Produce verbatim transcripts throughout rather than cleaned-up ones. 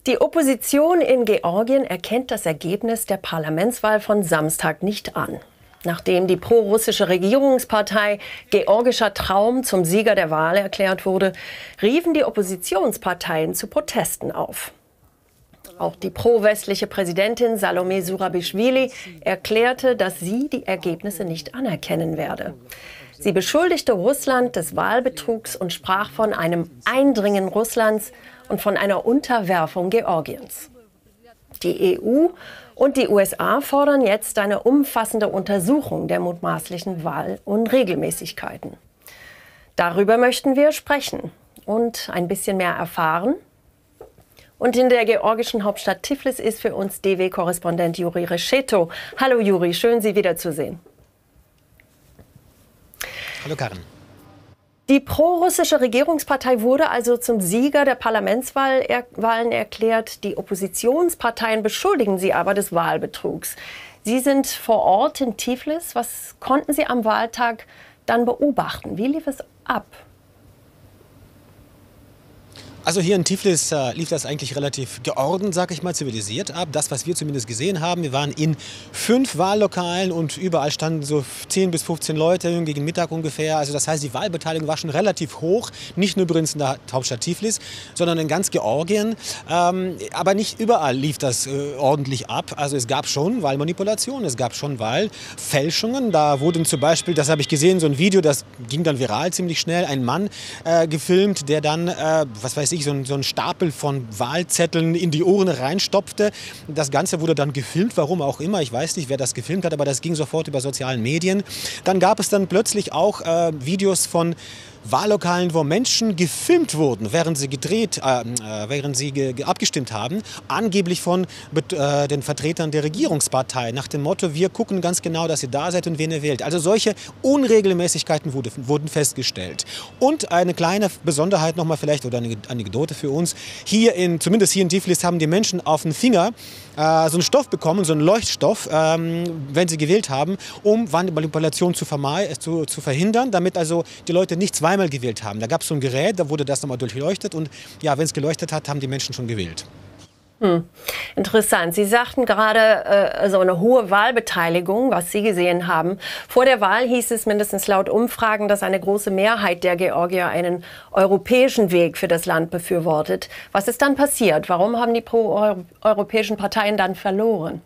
Die Opposition in Georgien erkennt das Ergebnis der Parlamentswahl von Samstag nicht an. Nachdem die prorussische Regierungspartei Georgischer Traum zum Sieger der Wahl erklärt wurde, riefen die Oppositionsparteien zu Protesten auf. Auch die pro-westliche Präsidentin Salome Zurabischwili erklärte, dass sie die Ergebnisse nicht anerkennen werde. Sie beschuldigte Russland des Wahlbetrugs und sprach von einem Eindringen Russlands und von einer Unterwerfung Georgiens. Die E U und die U S A fordern jetzt eine umfassende Untersuchung der mutmaßlichen Wahlunregelmäßigkeiten. Darüber möchten wir sprechen und ein bisschen mehr erfahren. Und in der georgischen Hauptstadt Tiflis ist für uns D W-Korrespondent Juri Rescheto. Hallo Juri, schön Sie wiederzusehen. Hallo Karin. Die prorussische Regierungspartei wurde also zum Sieger der Parlamentswahlen erklärt. Die Oppositionsparteien beschuldigen sie aber des Wahlbetrugs. Sie sind vor Ort in Tiflis. Was konnten Sie am Wahltag dann beobachten? Wie lief es ab? Also hier in Tiflis äh, lief das eigentlich relativ geordnet, sag ich mal, zivilisiert ab. Das, was wir zumindest gesehen haben, wir waren in fünf Wahllokalen und überall standen so zehn bis fünfzehn Leute gegen Mittag ungefähr. Also das heißt, die Wahlbeteiligung war schon relativ hoch, nicht nur übrigens in der Hauptstadt Tiflis, sondern in ganz Georgien. Ähm, aber nicht überall lief das äh, ordentlich ab. Also es gab schon Wahlmanipulationen, es gab schon Wahlfälschungen. Da wurden zum Beispiel, das habe ich gesehen, so ein Video, das ging dann viral ziemlich schnell, ein Mann äh, gefilmt, der dann, äh, was weiß ich, So ein, so ein Stapel von Wahlzetteln in die Urne reinstopfte. Das Ganze wurde dann gefilmt, warum auch immer. Ich weiß nicht, wer das gefilmt hat, aber das ging sofort über sozialen Medien. Dann gab es dann plötzlich auch äh, Videos von Wahllokalen, wo Menschen gefilmt wurden, während sie gedreht, äh, während sie ge abgestimmt haben, angeblich von äh, den Vertretern der Regierungspartei, nach dem Motto, wir gucken ganz genau, dass ihr da seid und wen ihr wählt. Also solche Unregelmäßigkeiten wurde, wurden festgestellt. Und eine kleine Besonderheit nochmal vielleicht, oder eine Anekdote für uns, hier in, zumindest hier in Tiflis haben die Menschen auf den Finger äh, so einen Stoff bekommen, so einen Leuchtstoff, ähm, wenn sie gewählt haben, um Wahlmanipulation zu, zu, zu verhindern, damit also die Leute nicht zweimal gewählt haben. Da gab es so ein Gerät, da wurde das nochmal durchleuchtet und ja, wenn es geleuchtet hat, haben die Menschen schon gewählt. Hm. Interessant. Sie sagten gerade äh, so eine hohe Wahlbeteiligung, was Sie gesehen haben. Vor der Wahl hieß es mindestens laut Umfragen, dass eine große Mehrheit der Georgier einen europäischen Weg für das Land befürwortet. Was ist dann passiert? Warum haben die pro-europäischen Parteien dann verloren?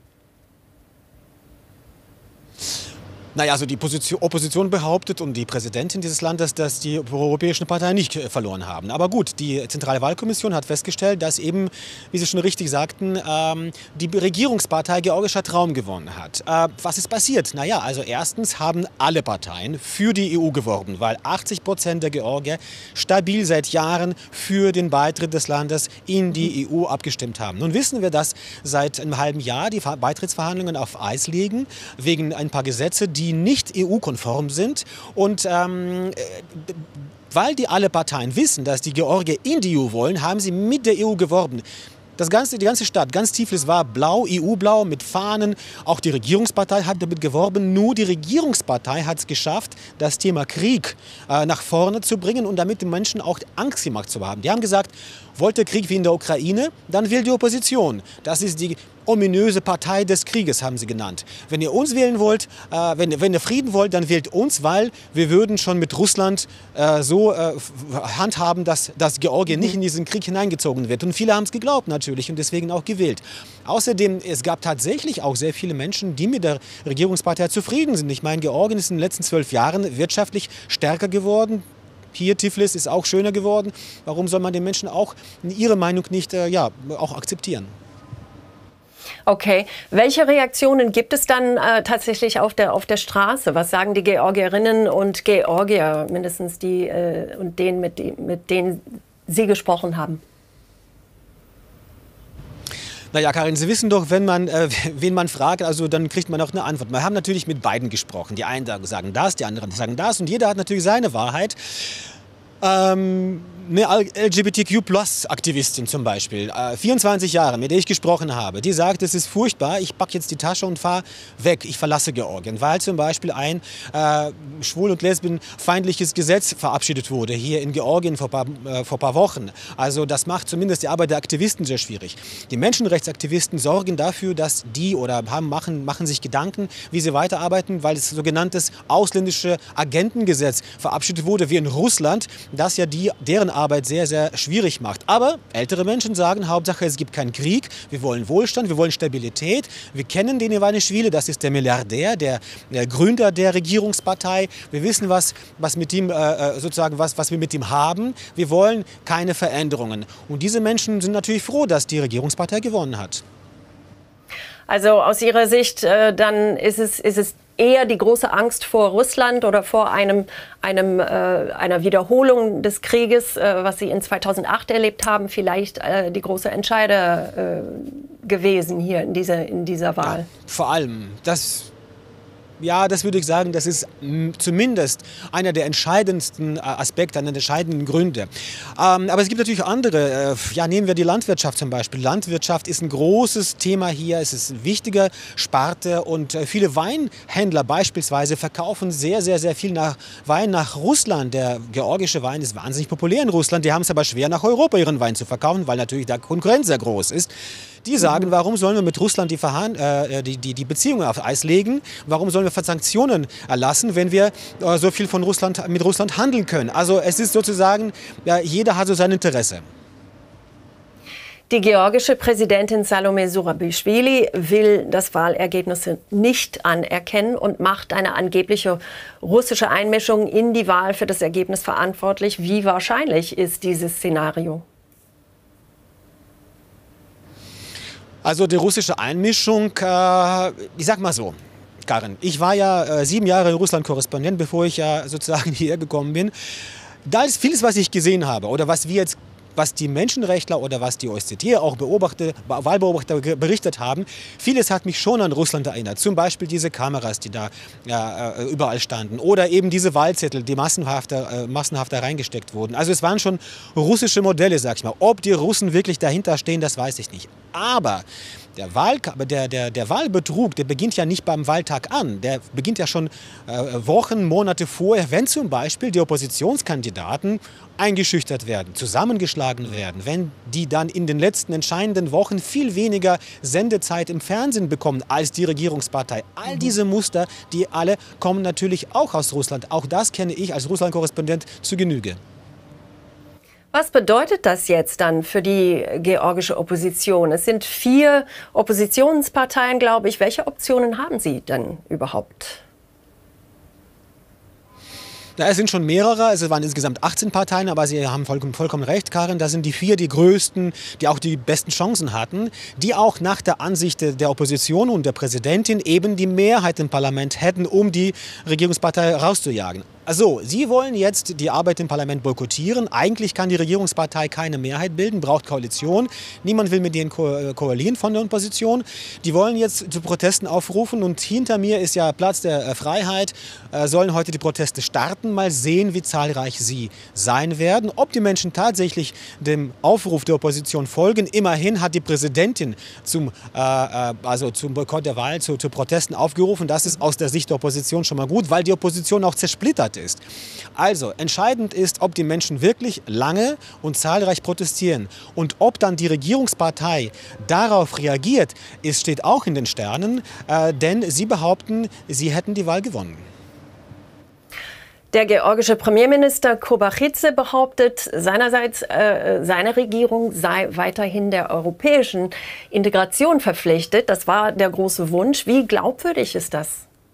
Naja, also die Position, Opposition behauptet und die Präsidentin dieses Landes, dass die europäischen Parteien nicht verloren haben. Aber gut, die Zentrale Wahlkommission hat festgestellt, dass eben, wie Sie schon richtig sagten, ähm, die Regierungspartei Georgischer Traum gewonnen hat. Äh, was ist passiert? Naja, also erstens haben alle Parteien für die E U geworben, weil achtzig Prozent der Georgier stabil seit Jahren für den Beitritt des Landes in die E U abgestimmt haben. Nun wissen wir, dass seit einem halben Jahr die Beitrittsverhandlungen auf Eis liegen, wegen ein paar Gesetze, die nicht E U-konform sind. Und ähm, weil die alle Parteien wissen, dass die Georgier in die E U wollen, haben sie mit der E U geworben. Das ganze, die ganze Stadt, ganz Tiflis war blau, E U-blau mit Fahnen. Auch die Regierungspartei hat damit geworben. Nur die Regierungspartei hat es geschafft, das Thema Krieg äh, nach vorne zu bringen und damit den Menschen auch Angst gemacht zu haben. Die haben gesagt, wollt ihr Krieg wie in der Ukraine, dann wählt die Opposition. Das ist die ominöse Partei des Krieges, haben sie genannt. Wenn ihr uns wählen wollt, äh, wenn, wenn ihr Frieden wollt, dann wählt uns, weil wir würden schon mit Russland äh, so äh, handhaben, dass, dass Georgien nicht in diesen Krieg hineingezogen wird. Und viele haben es geglaubt natürlich und deswegen auch gewählt. Außerdem, es gab tatsächlich auch sehr viele Menschen, die mit der Regierungspartei zufrieden sind. Ich meine, Georgien ist in den letzten zwölf Jahren wirtschaftlich stärker geworden. Hier, Tiflis, ist auch schöner geworden. Warum soll man den Menschen auch ihre Meinung nicht äh, ja, auch akzeptieren? Okay. Welche Reaktionen gibt es dann äh, tatsächlich auf der, auf der Straße? Was sagen die Georgierinnen und Georgier, mindestens die äh, und denen, mit, die, mit denen Sie gesprochen haben? Naja, Karin, Sie wissen doch, wenn man, äh, wen man fragt, also dann kriegt man auch eine Antwort. Wir haben natürlich mit beiden gesprochen. Die einen sagen das, die anderen sagen das und jeder hat natürlich seine Wahrheit. Ähm, eine L G B T Q Plus Aktivistin zum Beispiel, äh, vierundzwanzig Jahre, mit der ich gesprochen habe, die sagt, es ist furchtbar, ich packe jetzt die Tasche und fahre weg, ich verlasse Georgien, weil zum Beispiel ein äh, schwul- und lesbenfeindliches Gesetz verabschiedet wurde, hier in Georgien vor ein paar, äh, vor paar Wochen. Also das macht zumindest die Arbeit der Aktivisten sehr schwierig. Die Menschenrechtsaktivisten sorgen dafür, dass die oder haben, machen, machen sich Gedanken, wie sie weiterarbeiten, weil das sogenanntes ausländische Agentengesetz verabschiedet wurde, wie in Russland, das ja die, deren Arbeit sehr, sehr schwierig macht. Aber ältere Menschen sagen, Hauptsache es gibt keinen Krieg, wir wollen Wohlstand, wir wollen Stabilität. Wir kennen den Iwanischwili, das ist der Milliardär, der, der Gründer der Regierungspartei. Wir wissen, was, was, mit ihm, äh, sozusagen was, was wir mit ihm haben. Wir wollen keine Veränderungen. Und diese Menschen sind natürlich froh, dass die Regierungspartei gewonnen hat. Also aus Ihrer Sicht, äh, dann ist es, ist es eher die große Angst vor Russland oder vor einem, einem, äh, einer Wiederholung des Krieges, äh, was Sie in zweitausendacht erlebt haben, vielleicht äh, die große Entscheider äh, gewesen hier in dieser, in dieser Wahl? Ja, vor allem, das... Ja, das würde ich sagen, das ist zumindest einer der entscheidendsten Aspekte, einer der entscheidenden Gründe. Ähm, aber es gibt natürlich andere. Äh, ja, nehmen wir die Landwirtschaft zum Beispiel. Landwirtschaft ist ein großes Thema hier. Es ist eine wichtige Sparte und äh, viele Weinhändler beispielsweise verkaufen sehr, sehr, sehr viel nach Wein nach Russland. Der georgische Wein ist wahnsinnig populär in Russland. Die haben es aber schwer, nach Europa ihren Wein zu verkaufen, weil natürlich da Konkurrenz sehr groß ist. Die sagen, warum sollen wir mit Russland die, Verhand äh, die, die, die Beziehungen auf Eis legen? Warum sollen wir Sanktionen erlassen, wenn wir äh, so viel von Russland, mit Russland handeln können? Also es ist sozusagen, ja, jeder hat so sein Interesse. Die georgische Präsidentin Salome Zurabišvili will das Wahlergebnis nicht anerkennen und macht eine angebliche russische Einmischung in die Wahl für das Ergebnis verantwortlich. Wie wahrscheinlich ist dieses Szenario? Also die russische Einmischung, äh, ich sag mal so, Karin, ich war ja äh, sieben Jahre Russland-Korrespondent, bevor ich ja sozusagen hierher gekommen bin. Da ist vieles, was ich gesehen habe oder was wir jetzt, was die Menschenrechtler oder was die O S Z E auch Beobachter, Wahlbeobachter berichtet haben, vieles hat mich schon an Russland erinnert. Zum Beispiel diese Kameras, die da ja, überall standen oder eben diese Wahlzettel, die massenhaft, äh, massenhaft da reingesteckt wurden. Also es waren schon russische Modelle, sag ich mal. Ob die Russen wirklich dahinter stehen, das weiß ich nicht. Aber der, Wahl, der, der, der Wahlbetrug, der beginnt ja nicht beim Wahltag an. Der beginnt ja schon äh, Wochen, Monate vorher, wenn zum Beispiel die Oppositionskandidaten eingeschüchtert werden, zusammengeschlagen werden, wenn die dann in den letzten entscheidenden Wochen viel weniger Sendezeit im Fernsehen bekommen als die Regierungspartei. All diese Muster, die alle kommen natürlich auch aus Russland. Auch das kenne ich als Russland-Korrespondent zu Genüge. Was bedeutet das jetzt dann für die georgische Opposition? Es sind vier Oppositionsparteien, glaube ich. Welche Optionen haben Sie denn überhaupt? Ja, es sind schon mehrere, es waren insgesamt achtzehn Parteien, aber Sie haben vollkommen, vollkommen recht, Karin, das sind die vier, die größten, die auch die besten Chancen hatten, die auch nach der Ansicht der Opposition und der Präsidentin eben die Mehrheit im Parlament hätten, um die Regierungspartei rauszujagen. Also, Sie wollen jetzt die Arbeit im Parlament boykottieren. Eigentlich kann die Regierungspartei keine Mehrheit bilden, braucht Koalition. Niemand will mit denen ko koalieren von der Opposition. Die wollen jetzt zu Protesten aufrufen und hinter mir ist ja Platz der Freiheit. Äh, sollen heute die Proteste starten. Mal sehen, wie zahlreich sie sein werden. Ob die Menschen tatsächlich dem Aufruf der Opposition folgen. Immerhin hat die Präsidentin zum, äh, also zum Boykott der Wahl, zu, zu Protesten aufgerufen. Das ist aus der Sicht der Opposition schon mal gut, weil die Opposition auch zersplittert ist. Also entscheidend ist, ob die Menschen wirklich lange und zahlreich protestieren und ob dann die Regierungspartei darauf reagiert, ist, steht auch in den Sternen, äh, denn sie behaupten, sie hätten die Wahl gewonnen. Der georgische Premierminister Kobakhidze behauptet seinerseits, äh, seine Regierung sei weiterhin der europäischen Integration verpflichtet. Das war der große Wunsch. Wie glaubwürdig ist das?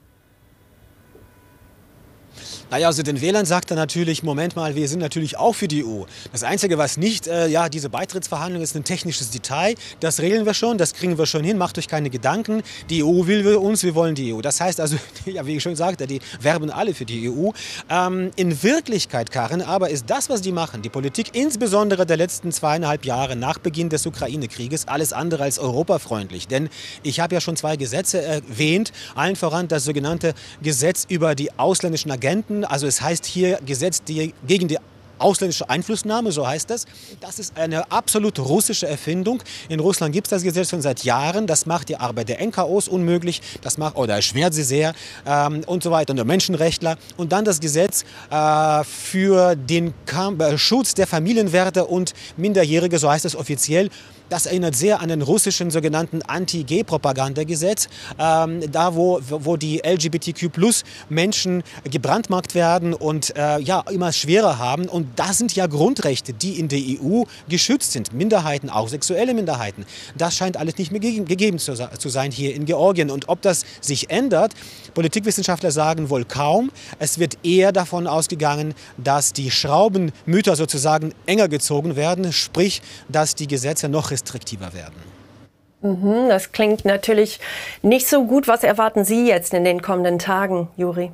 Naja, also den Wählern sagt er natürlich, Moment mal, wir sind natürlich auch für die E U. Das Einzige, was nicht, äh, ja, diese Beitrittsverhandlung ist ein technisches Detail. Das regeln wir schon, das kriegen wir schon hin, macht euch keine Gedanken. Die E U will wir uns, wir wollen die E U. Das heißt also, ja, wie ich schon sagte, die werben alle für die E U. Ähm, in Wirklichkeit, Karin, aber ist das, was die machen, die Politik insbesondere der letzten zweieinhalb Jahre nach Beginn des Ukraine-Krieges, alles andere als europafreundlich. Denn ich habe ja schon zwei Gesetze erwähnt, allen voran das sogenannte Gesetz über die ausländischen Agenten. Also es heißt hier Gesetz die, gegen die ausländische Einflussnahme, so heißt das. Das ist eine absolut russische Erfindung. In Russland gibt es das Gesetz schon seit Jahren. Das macht die Arbeit der N K Os unmöglich, das macht, oder erschwert sie sehr ähm, und so weiter, und der Menschenrechtler. Und dann das Gesetz äh, für den Kamp äh, Schutz der Familienwerte und Minderjährige, so heißt es offiziell. Das erinnert sehr an den russischen sogenannten Anti-Gay-Propagandagesetz, ähm, da wo, wo die L G B T Q Plus Menschen gebrandmarkt werden und äh, ja, immer schwerer haben. Und das sind ja Grundrechte, die in der E U geschützt sind. Minderheiten, auch sexuelle Minderheiten. Das scheint alles nicht mehr ge gegeben zu, zu sein hier in Georgien. Und ob das sich ändert, Politikwissenschaftler sagen wohl kaum. Es wird eher davon ausgegangen, dass die Schraubenmütter sozusagen enger gezogen werden, sprich, dass die Gesetze noch restriktiver werden. Mhm, das klingt natürlich nicht so gut. Was erwarten Sie jetzt in den kommenden Tagen, Juri?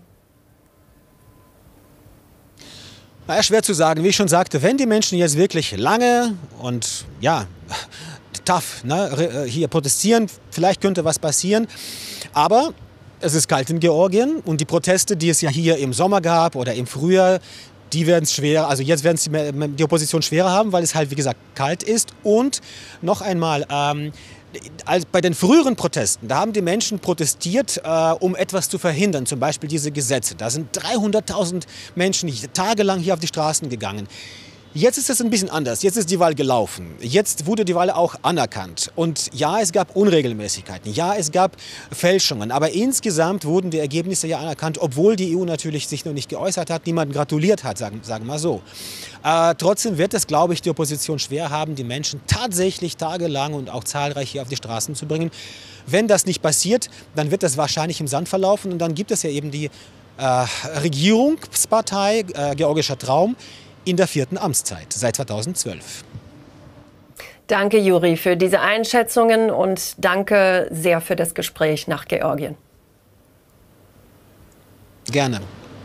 Na, schwer zu sagen. Wie ich schon sagte, wenn die Menschen jetzt wirklich lange und ja, tough ne, hier protestieren, vielleicht könnte was passieren. Aber es ist kalt in Georgien und die Proteste, die es ja hier im Sommer gab oder im Frühjahr, die werden es schwer, also jetzt werden es die, die Opposition schwerer haben, weil es halt, wie gesagt, kalt ist. Und noch einmal, ähm, als bei den früheren Protesten, da haben die Menschen protestiert, äh, um etwas zu verhindern, zum Beispiel diese Gesetze. Da sind dreihunderttausend Menschen tagelang hier auf die Straßen gegangen. Jetzt ist es ein bisschen anders. Jetzt ist die Wahl gelaufen. Jetzt wurde die Wahl auch anerkannt. Und ja, es gab Unregelmäßigkeiten. Ja, es gab Fälschungen. Aber insgesamt wurden die Ergebnisse ja anerkannt, obwohl die E U natürlich sich noch nicht geäußert hat, niemanden gratuliert hat, sagen, sagen wir mal so. Äh, trotzdem wird es, glaube ich, die Opposition schwer haben, die Menschen tatsächlich tagelang und auch zahlreich hier auf die Straßen zu bringen. Wenn das nicht passiert, dann wird das wahrscheinlich im Sand verlaufen. Und dann gibt es ja eben die äh, Regierungspartei äh, Georgischer Traum, in der vierten Amtszeit seit zweitausendzwölf. Danke, Juri, für diese Einschätzungen und danke sehr für das Gespräch nach Georgien. Gerne.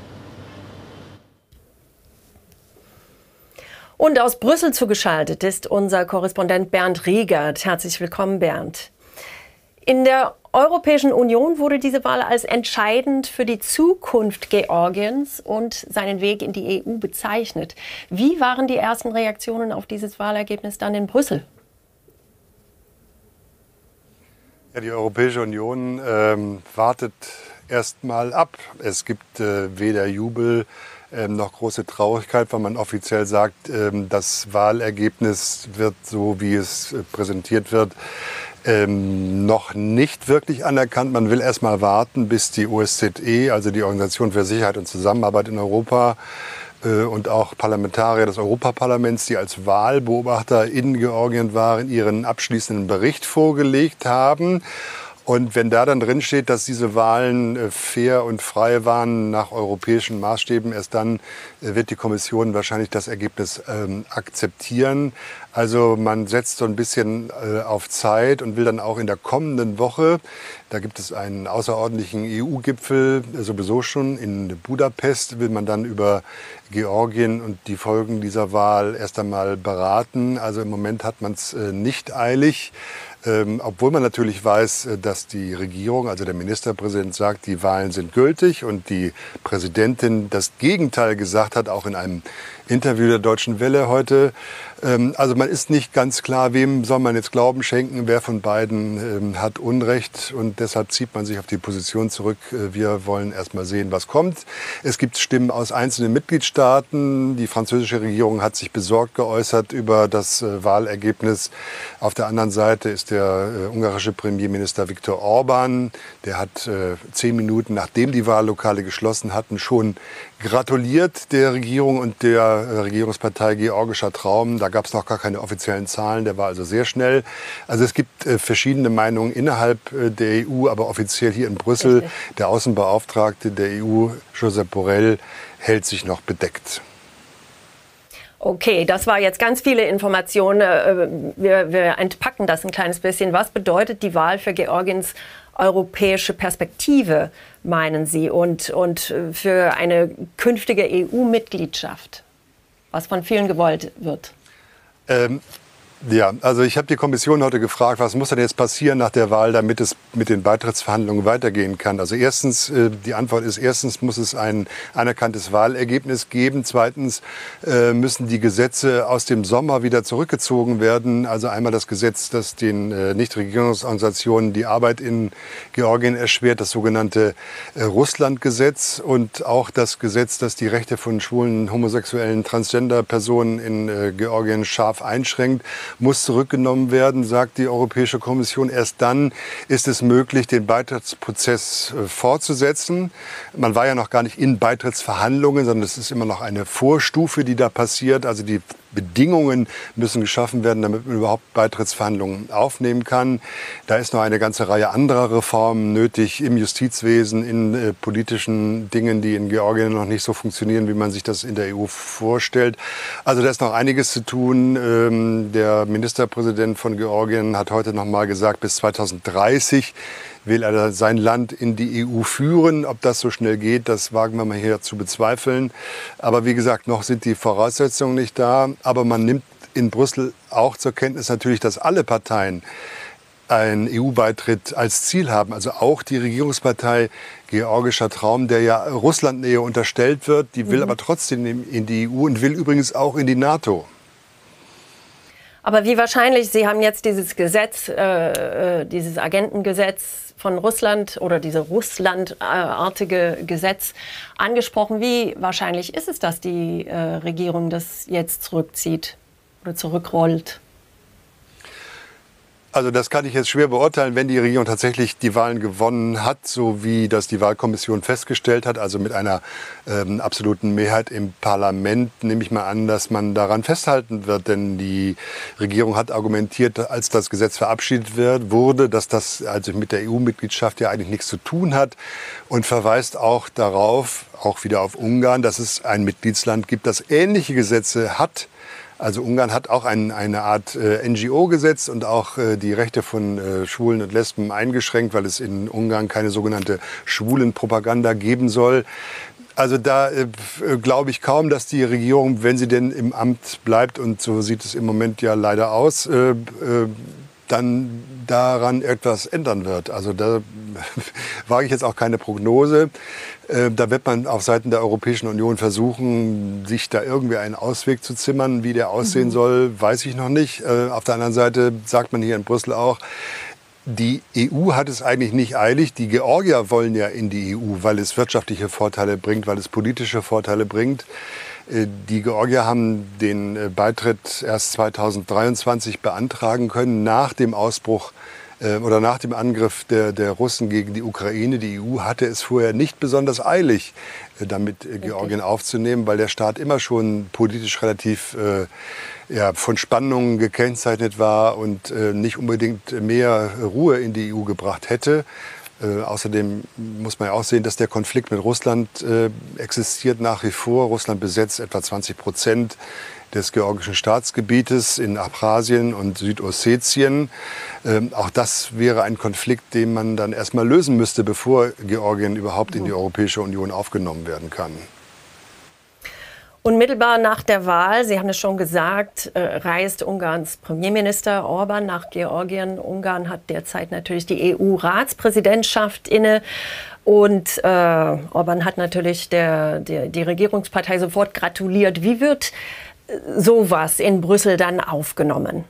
Und aus Brüssel zugeschaltet ist unser Korrespondent Bernd Riegert. Herzlich willkommen, Bernd. In der Europäischen Union wurde diese Wahl als entscheidend für die Zukunft Georgiens und seinen Weg in die E U bezeichnet. Wie waren die ersten Reaktionen auf dieses Wahlergebnis dann in Brüssel? Ja, die Europäische Union ähm, wartet erst mal ab. Es gibt äh, weder Jubel äh, noch große Traurigkeit, weil man offiziell sagt, äh, das Wahlergebnis wird, so wie es äh, präsentiert wird, Ähm, noch nicht wirklich anerkannt. Man will erst mal warten, bis die O S Z E, also die Organisation für Sicherheit und Zusammenarbeit in Europa, äh, und auch Parlamentarier des Europaparlaments, die als Wahlbeobachter in Georgien waren, ihren abschließenden Bericht vorgelegt haben. Und wenn da dann drin steht, dass diese Wahlen äh, fair und frei waren nach europäischen Maßstäben, erst dann äh, wird die Kommission wahrscheinlich das Ergebnis ähm, akzeptieren. Also man setzt so ein bisschen äh, auf Zeit und will dann auch in der kommenden Woche, da gibt es einen außerordentlichen E U-Gipfel, äh, sowieso schon in Budapest, will man dann über Georgien und die Folgen dieser Wahl erst einmal beraten. Also im Moment hat man es äh, nicht eilig. Ähm, obwohl man natürlich weiß, dass die Regierung, also der Ministerpräsident sagt, die Wahlen sind gültig und die Präsidentin das Gegenteil gesagt hat, auch in einem Interview der Deutschen Welle heute. Ähm, also man ist nicht ganz klar, wem soll man jetzt Glauben schenken, wer von beiden ähm, hat Unrecht, und deshalb zieht man sich auf die Position zurück. Wir wollen erst mal sehen, was kommt. Es gibt Stimmen aus einzelnen Mitgliedstaaten. Die französische Regierung hat sich besorgt geäußert über das äh, Wahlergebnis. Auf der anderen Seite ist der äh, ungarische Premierminister Viktor Orban, der hat äh, zehn Minuten nachdem die Wahllokale geschlossen hatten, schon gratuliert der Regierung und der äh, Regierungspartei Georgischer Traum. Da gab es noch gar keine offiziellen Zahlen, der war also sehr schnell. Also es gibt äh, verschiedene Meinungen innerhalb äh, der E U, aber offiziell hier in Brüssel, Richtig. Der Außenbeauftragte der E U, Josep Borrell, hält sich noch bedeckt. Okay, das war jetzt ganz viele Informationen. Wir, wir entpacken das ein kleines bisschen. Was bedeutet die Wahl für Georgiens europäische Perspektive, meinen Sie, und, und für eine künftige E U-Mitgliedschaft, was von vielen gewollt wird? Ähm Ja, also ich habe die Kommission heute gefragt, was muss denn jetzt passieren nach der Wahl, damit es mit den Beitrittsverhandlungen weitergehen kann. Also erstens, äh, die Antwort ist, erstens muss es ein anerkanntes Wahlergebnis geben. Zweitens äh, müssen die Gesetze aus dem Sommer wieder zurückgezogen werden. Also einmal das Gesetz, das den äh, Nichtregierungsorganisationen die Arbeit in Georgien erschwert, das sogenannte äh, Russland-Gesetz, und auch das Gesetz, das die Rechte von schwulen, homosexuellen, Transgender-Personen in äh, Georgien scharf einschränkt, muss zurückgenommen werden, sagt die Europäische Kommission. Erst dann ist es möglich, den Beitrittsprozess äh, fortzusetzen. Man war ja noch gar nicht in Beitrittsverhandlungen, sondern es ist immer noch eine Vorstufe, die da passiert. Also die Bedingungen müssen geschaffen werden, damit man überhaupt Beitrittsverhandlungen aufnehmen kann. Da ist noch eine ganze Reihe anderer Reformen nötig im Justizwesen, in äh, politischen Dingen, die in Georgien noch nicht so funktionieren, wie man sich das in der E U vorstellt. Also da ist noch einiges zu tun. Ähm, der Ministerpräsident von Georgien hat heute noch mal gesagt, bis zweitausenddreißig will er sein Land in die E U führen. Ob das so schnell geht, das wagen wir mal hier zu bezweifeln. Aber wie gesagt, noch sind die Voraussetzungen nicht da. Aber man nimmt in Brüssel auch zur Kenntnis natürlich, dass alle Parteien einen E U-Beitritt als Ziel haben. Also auch die Regierungspartei Georgischer Traum, der ja Russlandnähe unterstellt wird. Die will mhm. aber trotzdem in die E U und will übrigens auch in die NATO. Aber wie wahrscheinlich, Sie haben jetzt dieses Gesetz, äh, dieses Agentengesetz von Russland oder diese russlandartige Gesetz angesprochen. Wie wahrscheinlich ist es, dass die äh, Regierung das jetzt zurückzieht oder zurückrollt? Also das kann ich jetzt schwer beurteilen, wenn die Regierung tatsächlich die Wahlen gewonnen hat, so wie das die Wahlkommission festgestellt hat, also mit einer ähm, absoluten Mehrheit im Parlament, nehme ich mal an, dass man daran festhalten wird. Denn die Regierung hat argumentiert, als das Gesetz verabschiedet wird, wurde, dass das also mit der E U-Mitgliedschaft ja eigentlich nichts zu tun hat, und verweist auch darauf, auch wieder auf Ungarn, dass es ein Mitgliedsland gibt, das ähnliche Gesetze hat. Also Ungarn hat auch ein, eine Art äh, N G O-Gesetz und auch äh, die Rechte von äh, Schwulen und Lesben eingeschränkt, weil es in Ungarn keine sogenannte Schwulenpropaganda geben soll. Also da äh, glaube ich kaum, dass die Regierung, wenn sie denn im Amt bleibt, und so sieht es im Moment ja leider aus, äh, äh, dann daran etwas ändern wird. Also da wage ich jetzt auch keine Prognose. Äh, da wird man auf Seiten der Europäischen Union versuchen, sich da irgendwie einen Ausweg zu zimmern. Wie der aussehen mhm. soll, weiß ich noch nicht. Äh, auf der anderen Seite sagt man hier in Brüssel auch, die E U hat es eigentlich nicht eilig. Die Georgier wollen ja in die E U, weil es wirtschaftliche Vorteile bringt, weil es politische Vorteile bringt. Die Georgier haben den Beitritt erst zweitausenddreiundzwanzig beantragen können, nach dem Ausbruch äh, oder nach dem Angriff der, der Russen gegen die Ukraine. Die E U hatte es vorher nicht besonders eilig, äh, damit äh, Georgien aufzunehmen, weil der Staat immer schon politisch relativ äh, ja, von Spannungen gekennzeichnet war und äh, nicht unbedingt mehr Ruhe in die E U gebracht hätte. Äh, außerdem muss man ja auch sehen, dass der Konflikt mit Russland äh, existiert nach wie vor. Russland besetzt etwa zwanzig Prozent des georgischen Staatsgebietes in Abchasien und Südossetien. Ähm, auch das wäre ein Konflikt, den man dann erstmal lösen müsste, bevor Georgien überhaupt in die Europäische Union aufgenommen werden kann. Unmittelbar nach der Wahl, Sie haben es schon gesagt, äh, reist Ungarns Premierminister Orbán nach Georgien. Ungarn hat derzeit natürlich die E U-Ratspräsidentschaft inne. Und äh, Orbán hat natürlich der, der, die Regierungspartei sofort gratuliert. Wie wird äh, sowas in Brüssel dann aufgenommen?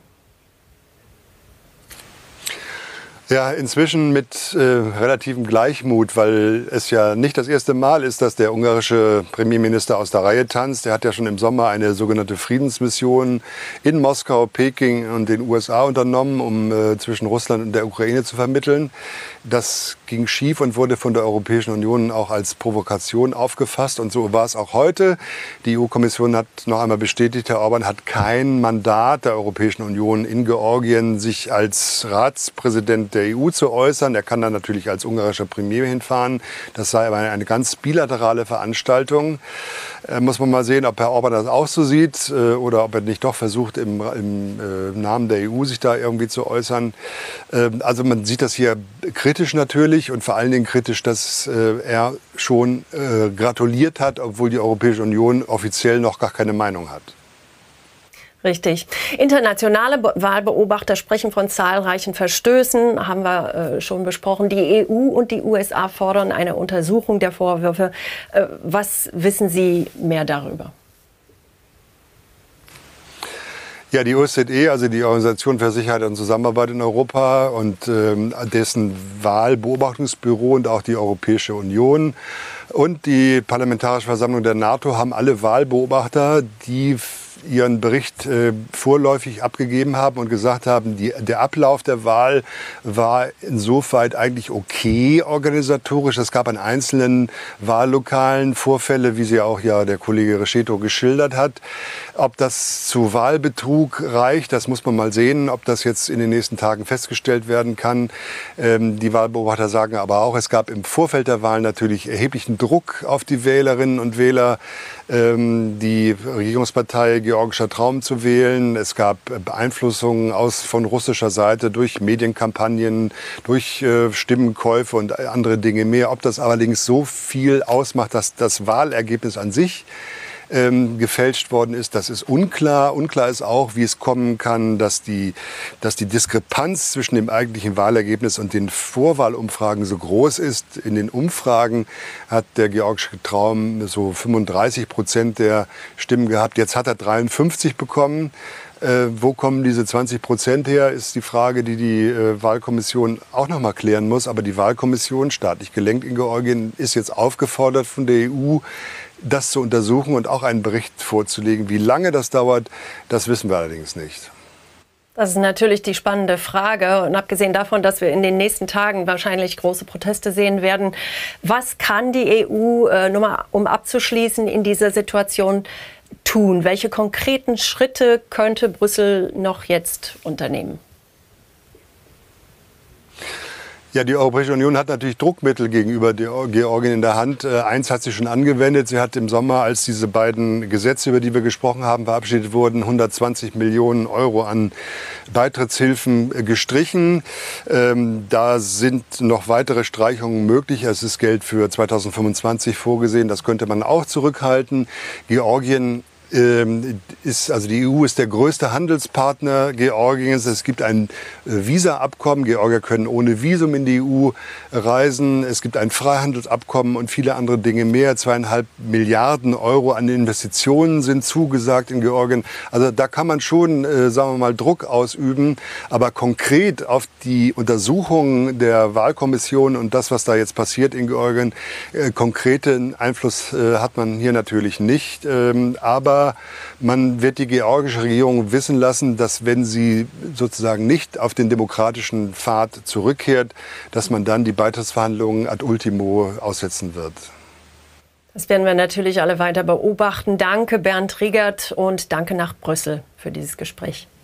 Ja, inzwischen mit äh, relativem Gleichmut, weil es ja nicht das erste Mal ist, dass der ungarische Premierminister aus der Reihe tanzt. Der hat ja schon im Sommer eine sogenannte Friedensmission in Moskau, Peking und den U S A unternommen, um äh, zwischen Russland und der Ukraine zu vermitteln. Das ging schief und wurde von der Europäischen Union auch als Provokation aufgefasst. Und so war es auch heute. Die E U-Kommission hat noch einmal bestätigt, Herr Orbán hat kein Mandat der Europäischen Union in Georgien, sich als Ratspräsident der E U zu äußern. Er kann dann natürlich als ungarischer Premier hinfahren. Das sei aber eine ganz bilaterale Veranstaltung. Äh, muss man mal sehen, ob Herr Orbán das auch so sieht äh, oder ob er nicht doch versucht, im, im äh, Namen der E U sich da irgendwie zu äußern. Äh, also man sieht das hier kritisch natürlich und vor allen Dingen kritisch, dass äh, er schon äh, gratuliert hat, obwohl die Europäische Union offiziell noch gar keine Meinung hat. Richtig. Internationale Be Wahlbeobachter sprechen von zahlreichen Verstößen, haben wir äh, schon besprochen. Die E U und die U S A fordern eine Untersuchung der Vorwürfe. Äh, was wissen Sie mehr darüber? Ja, die O S Z E, also die Organisation für Sicherheit und Zusammenarbeit in Europa und ähm, dessen Wahlbeobachtungsbüro und auch die Europäische Union und die Parlamentarische Versammlung der NATO haben alle Wahlbeobachter, die ihren Bericht äh, vorläufig abgegeben haben und gesagt haben, die, der Ablauf der Wahl war insofern eigentlich okay organisatorisch. Es gab an einzelnen Wahllokalen Vorfälle, wie sie auch ja der Kollege Reschetto geschildert hat. Ob das zu Wahlbetrug reicht, das muss man mal sehen, ob das jetzt in den nächsten Tagen festgestellt werden kann. Ähm, die Wahlbeobachter sagen aber auch, es gab im Vorfeld der Wahl natürlich erheblichen Druck auf die Wählerinnen und Wähler, ähm, die Regierungspartei Georgischer Traum zu wählen. Es gab Beeinflussungen aus, von russischer Seite durch Medienkampagnen, durch äh, Stimmenkäufe und andere Dinge mehr. Ob das allerdings so viel ausmacht, dass das Wahlergebnis an sich ähm, gefälscht worden ist, das ist unklar. Unklar ist auch, wie es kommen kann, dass die, dass die Diskrepanz zwischen dem eigentlichen Wahlergebnis und den Vorwahlumfragen so groß ist. In den Umfragen hat der Georgische Traum so fünfunddreißig Prozent der Stimmen gehabt. Jetzt hat er dreiundfünfzig bekommen. Äh, wo kommen diese zwanzig Prozent her, ist die Frage, die die äh, Wahlkommission auch noch mal klären muss. Aber die Wahlkommission, staatlich gelenkt in Georgien, ist jetzt aufgefordert von der E U, das zu untersuchen und auch einen Bericht vorzulegen. Wie lange das dauert, das wissen wir allerdings nicht. Das ist natürlich die spannende Frage. Und abgesehen davon, dass wir in den nächsten Tagen wahrscheinlich große Proteste sehen werden, was kann die E U, äh, nur mal um abzuschließen, in dieser Situation tun? Welche konkreten Schritte könnte Brüssel noch jetzt unternehmen? Ja, die Europäische Union hat natürlich Druckmittel gegenüber Georgien in der Hand. Äh, eins hat sie schon angewendet. Sie hat im Sommer, als diese beiden Gesetze, über die wir gesprochen haben, verabschiedet wurden, hundertzwanzig Millionen Euro an Beitrittshilfen äh, gestrichen. Ähm, da sind noch weitere Streichungen möglich. Es ist Geld für zweitausendfünfundzwanzig vorgesehen. Das könnte man auch zurückhalten. Georgien ist, also die E U ist der größte Handelspartner Georgiens. Es gibt ein Visa-Abkommen. Georgier können ohne Visum in die E U reisen. Es gibt ein Freihandelsabkommen und viele andere Dinge mehr. Zweieinhalb Milliarden Euro an Investitionen sind zugesagt in Georgien. Also da kann man schon, äh, sagen wir mal, Druck ausüben. Aber konkret auf die Untersuchungen der Wahlkommission und das, was da jetzt passiert in Georgien, äh, konkreten Einfluss äh, hat man hier natürlich nicht. Ähm, aber man wird die georgische Regierung wissen lassen, dass wenn sie sozusagen nicht auf den demokratischen Pfad zurückkehrt, dass man dann die Beitrittsverhandlungen ad ultimo aussetzen wird. Das werden wir natürlich alle weiter beobachten. Danke, Bernd Riegert, und danke nach Brüssel für dieses Gespräch.